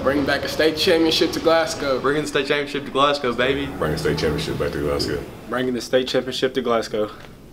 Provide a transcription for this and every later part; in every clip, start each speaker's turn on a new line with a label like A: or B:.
A: Bringing back a state championship to Glasgow.
B: Bringing the state championship to Glasgow, baby.
C: Bringing the state championship back to Glasgow.
D: Bringing the state championship to Glasgow.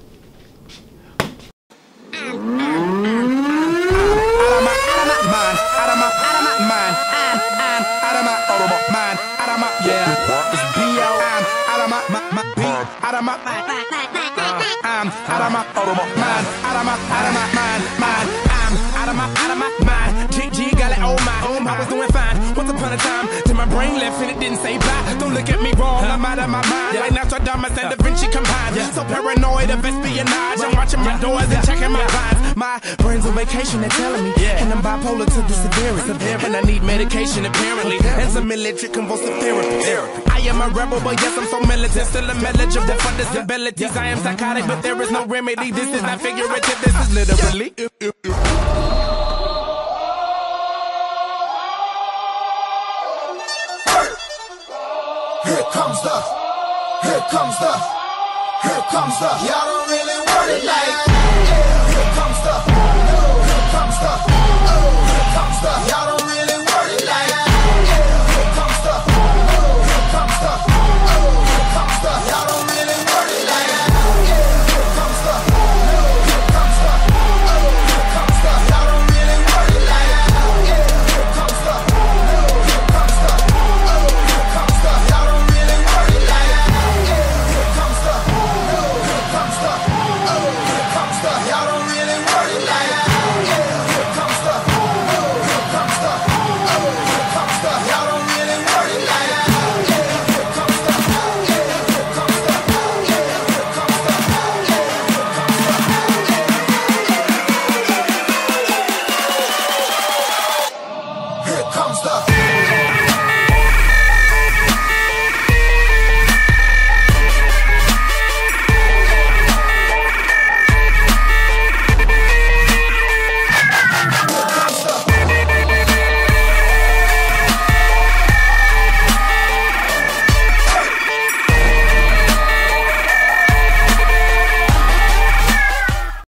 E: I was doing fine. Once upon a time, till my brain left and it didn't say bye. Don't look at me wrong, I'm out of my mind. Like Nostradamus and Da Vinci combined. So paranoid of espionage, I'm watching my doors and checking my vines. My brain's on vacation, they're telling me, and I'm bipolar to the severity. And I need medication apparently, and some military convulsive therapy. I am a rebel, but yes, I'm so militant. Still eligible for disabilities. I am psychotic, but there is no remedy. This is not figurative, this is literally.
F: Here comes the, y'all don't really want it like, here comes the, y'all